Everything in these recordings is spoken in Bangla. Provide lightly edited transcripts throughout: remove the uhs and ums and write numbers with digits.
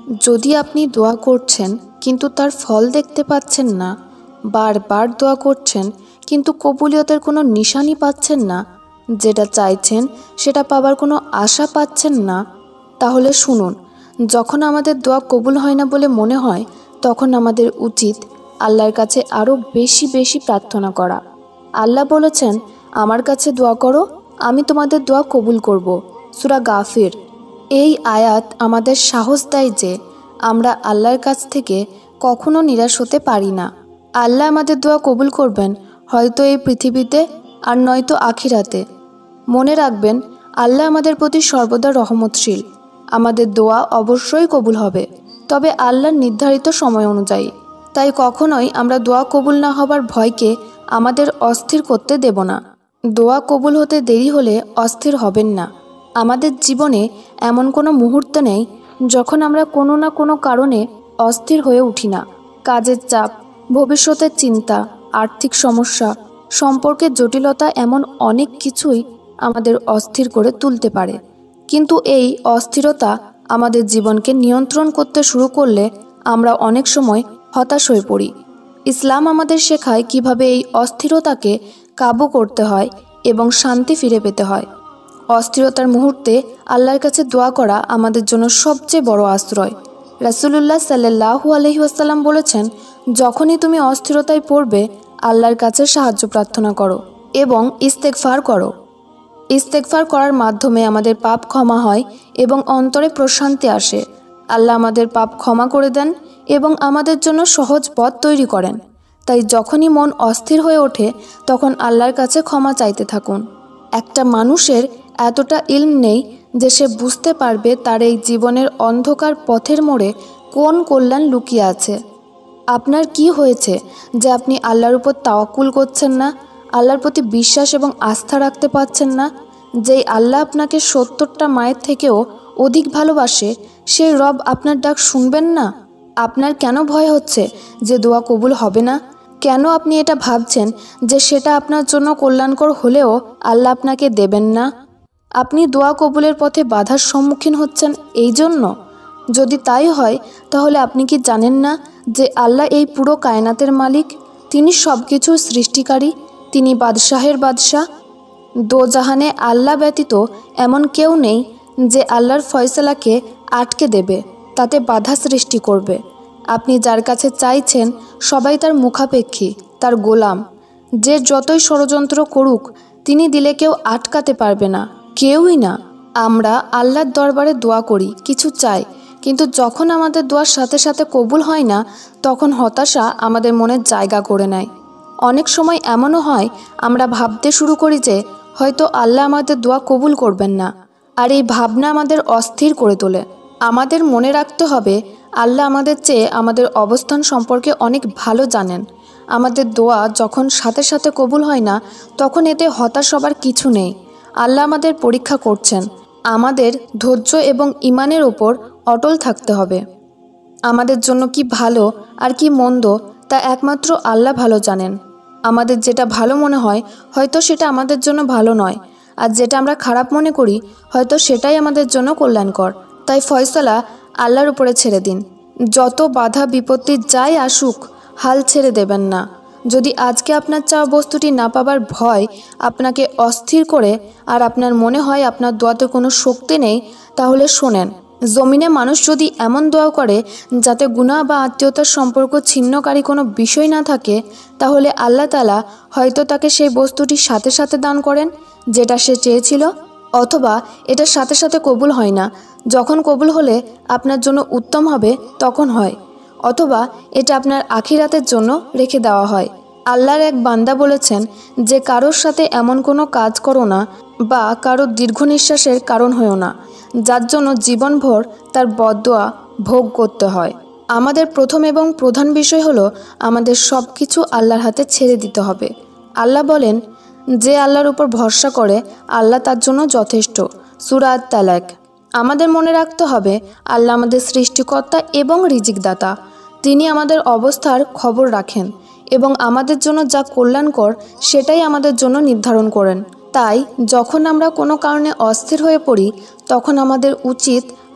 যদি আপনি দোয়া করছেন কিন্তু তার ফল দেখতে পাচ্ছেন না, বারবার দোয়া করছেন কিন্তু কবুলিয়তের কোনো নিশানি পাচ্ছেন না, যেটা চাইছেন সেটা পাবার কোনো আশা পাচ্ছেন না, তাহলে শুনুন, যখন আমাদের দোয়া কবুল হয় না বলে মনে হয়, তখন আমাদের উচিত আল্লাহর কাছে আরও বেশি বেশি প্রার্থনা করা। আল্লাহ বলেছেন, আমার কাছে দোয়া করো, আমি তোমাদের দোয়া কবুল করব। সূরা গাফির। এই আয়াত আমাদের সাহস দেয় যে আমরা আল্লাহর কাছ থেকে কখনো নিরাশ হতে পারি না। আল্লাহ আমাদের দোয়া কবুল করবেন, হয়তো এই পৃথিবীতে আর নয়তো আখিরাতে। মনে রাখবেন, আল্লাহ আমাদের প্রতি সর্বদা রহমতশীল। আমাদের দোয়া অবশ্যই কবুল হবে, তবে আল্লাহর নির্ধারিত সময় অনুযায়ী। তাই কখনোই আমরা দোয়া কবুল না হবার ভয়কে আমাদের অস্থির করতে দেব না। দোয়া কবুল হতে দেরি হলে অস্থির হবেন না। আমাদের জীবনে এমন কোনো মুহূর্ত নেই যখন আমরা কোনো না কোনো কারণে অস্থির হয়ে উঠি না। কাজের চাপ, ভবিষ্যতের চিন্তা, আর্থিক সমস্যা, সম্পর্কের জটিলতা, এমন অনেক কিছুই আমাদের অস্থির করে তুলতে পারে। কিন্তু এই অস্থিরতা আমাদের জীবনকে নিয়ন্ত্রণ করতে শুরু করলে আমরা অনেক সময় হতাশ হয়ে পড়ি। ইসলাম আমাদের শেখায় কিভাবে এই অস্থিরতাকে কাবু করতে হয় এবং শান্তি ফিরে পেতে হয়। অস্থিরতার মুহূর্তে আল্লাহর কাছে দোয়া করা আমাদের জন্য সবচেয়ে বড় আশ্রয়। রাসূলুল্লাহ সাল্লাল্লাহু আলাইহি ওয়াসাল্লাম বলেছেন, যখনই তুমি অস্থিরতায় পড়বে, আল্লাহর কাছে সাহায্য প্রার্থনা করো এবং ইস্তেগফার করো। ইস্তেগফার করার মাধ্যমে আমাদের পাপ ক্ষমা হয় এবং অন্তরে প্রশান্তি আসে। আল্লাহ আমাদের পাপ ক্ষমা করে দেন এবং আমাদের জন্য সহজ পথ তৈরি করেন। তাই যখনই মন অস্থির হয়ে ওঠে, তখন আল্লাহর কাছে ক্ষমা চাইতে থাকুন। একটা মানুষের এতটা ইলম নেই যে সে বুঝতে পারবে তার এই জীবনের অন্ধকার পথের মোড়ে কোন কল্যাণ লুকিয়ে আছে। আপনার কি হয়েছে যে আপনি আল্লাহর উপর তাওয়াক্কুল করছেন না, আল্লাহর প্রতি বিশ্বাস এবং আস্থা রাখতে পারছেন না? যেই আল্লাহ আপনাকে 70টা মায়ের থেকেও অধিক ভালোবাসে, সেই রব আপনার ডাক শুনবেন না? আপনার কেন ভয় হচ্ছে যে দোয়া কবুল হবে না? কেন আপনি এটা ভাবছেন যে সেটা আপনার জন্য কল্যাণকর হলেও আল্লাহ আপনাকে দেবেন না? আপনি দোয়া কবুলের পথে বাধার সম্মুখীন হচ্ছেন এই জন্য? যদি তাই হয়, তাহলে আপনি কি জানেন না যে আল্লাহ এই পুরো কায়নাতের মালিক? তিনি সব কিছুর সৃষ্টিকারী, তিনি বাদশাহের বাদশাহ। দোজাহানে আল্লাহ ব্যতীত এমন কেউ নেই যে আল্লাহর ফয়সালাকে আটকে দেবে, তাতে বাধা সৃষ্টি করবে। আপনি যার কাছে চাইছেন, সবাই তার মুখাপেক্ষী, তার গোলাম। যে যতই ষড়যন্ত্র করুক, তিনি দিলে কেউ আটকাতে পারবে না, কেউই না। আমরা আল্লাহর দরবারে দোয়া করি, কিছু চাই, কিন্তু যখন আমাদের দোয়ার সাথে সাথে কবুল হয় না, তখন হতাশা আমাদের মনে জায়গা করে নেয়। অনেক সময় এমনও হয়, আমরা ভাবতে শুরু করি যে হয়তো আল্লাহ আমাদের দোয়া কবুল করবেন না, আর এই ভাবনা আমাদের অস্থির করে তোলে। আমাদের মনে রাখতে হবে, আল্লাহ আমাদের চেয়ে আমাদের অবস্থান সম্পর্কে অনেক ভালো জানেন। আমাদের দোয়া যখন সাথে সাথে কবুল হয় না, তখন এতে হতাশ হবার কিছু নেই। আল্লাহ আমাদের পরীক্ষা করছেন। আমাদের ধৈর্য এবং ঈমানের ওপর অটল থাকতে হবে। আমাদের জন্য কি ভালো আর কি মন্দ, তা একমাত্র আল্লাহ ভালো জানেন। আমাদের যেটা ভালো মনে হয়, হয়তো সেটা আমাদের জন্য ভালো নয়, আর যেটা আমরা খারাপ মনে করি, হয়তো সেটাই আমাদের জন্য কল্যাণকর। তাই ফয়সালা আল্লাহর উপরে ছেড়ে দিন। যত বাধা বিপত্তি যাই আসুক, হাল ছেড়ে দেবেন না। যদি আজকে আপনার চাওয়া বস্তুটি না পাবার ভয় আপনাকে অস্থির করে আর আপনার মনে হয় আপনার দোয়াতে কোনো শক্তি নেই, তাহলে শোনেন, জমিনে মানুষ যদি এমন দোয়া করে যাতে গুনাহ বা আত্মীয়তার সম্পর্ক ছিন্নকারী কোনো বিষয় না থাকে, তাহলে আল্লাহ তাআলা হয়তো তাকে সেই বস্তুটি সাথে সাথে দান করেন যেটা সে চেয়েছিল, অথবা এটার সাথে সাথে কবুল হয় না। যখন কবুল হলে আপনার জন্য উত্তম হবে তখন হয়, অথবা এটা আপনার আখিরাতের জন্য রেখে দেওয়া হয়। আল্লাহর এক বান্দা বলেছেন যে কারোর সাথে এমন কোনো কাজ করো না বা কারোর দীর্ঘ নিঃশ্বাসের কারণ হয়েও না, যার জন্য জীবনভর তার বদদোয়া ভোগ করতে হয়। আমাদের প্রথম এবং প্রধান বিষয় হলো আমাদের সব কিছু আল্লাহর হাতে ছেড়ে দিতে হবে। আল্লাহ বলেন, যে আল্লাহর উপর ভরসা করে আল্লাহ তার জন্য যথেষ্ট। সূরা আত-তালাক। আমাদের মনে রাখতে হবে, আল্লাহ আমাদের সৃষ্টিকর্তা এবং রিজিকদাতা। তিনি আমাদের অবস্থার খবর রাখেন এবং আমাদের জন্য যা কল্যাণকর সেটাই আমাদের জন্য নির্ধারণ করেন। তাই যখন আমরা কোনো কারণে অস্থির হয়ে পড়ি, তখন আমাদের উচিত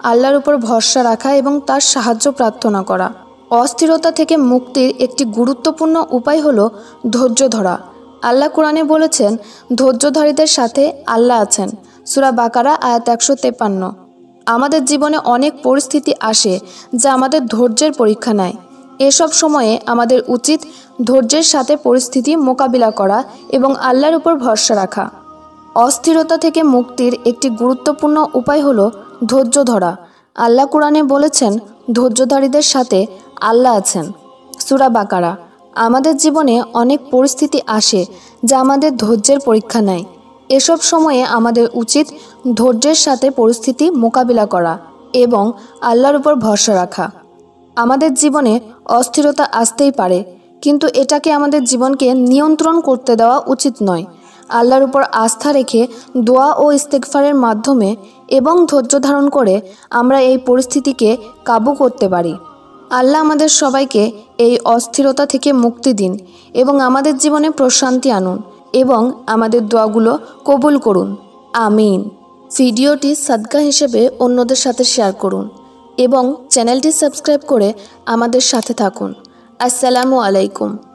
আল্লাহর উপর ভরসা রাখা এবং তার সাহায্য প্রার্থনা করা। অস্থিরতা থেকে মুক্তির একটি গুরুত্বপূর্ণ উপায় হলো ধৈর্য ধরা। আল্লাহ কোরআনে বলেছেন, ধৈর্যধারীদের সাথে আল্লাহ আছেন। সূরা বাকারা আয়াত 153। আমাদের জীবনে অনেক পরিস্থিতি আসে যা আমাদের ধৈর্যের পরীক্ষা নেয়। এসব সময়ে আমাদের উচিত ধৈর্যের সাথে পরিস্থিতি মোকাবিলা করা এবং আল্লাহর উপর ভরসা রাখা। অস্থিরতা থেকে মুক্তির একটি গুরুত্বপূর্ণ উপায় হলো ধৈর্য ধরা। আল্লাহ কোরআনে বলেছেন, ধৈর্যধারীদের সাথে আল্লাহ আছেন। সূরা বাকারা। আমাদের জীবনে অনেক পরিস্থিতি আসে যা আমাদের ধৈর্যের পরীক্ষা নেয়। এসব সময়ে আমাদের উচিত ধৈর্যের সাথে পরিস্থিতি মোকাবিলা করা এবং আল্লাহর উপর ভরসা রাখা। আমাদের জীবনে অস্থিরতা আসতেই পারে, কিন্তু এটাকে আমাদের জীবনকে নিয়ন্ত্রণ করতে দেওয়া উচিত নয়। আল্লাহর উপর আস্থা রেখে দোয়া ও ইস্তেগফারের মাধ্যমে এবং ধৈর্য ধারণ করে আমরা এই পরিস্থিতিকে কাবু করতে পারি। আল্লাহ আমাদের সবাইকে এই অস্থিরতা থেকে মুক্তি দিন এবং আমাদের জীবনে প্রশান্তি আনুন এবং আমাদের দোয়াগুলো কবুল করুন। আমিন। ভিডিওটি সাদকা হিসেবে অন্যদের সাথে শেয়ার করুন এবং চ্যানেলটি সাবস্ক্রাইব করে আমাদের সাথে থাকুন। আসসালামু আলাইকুম।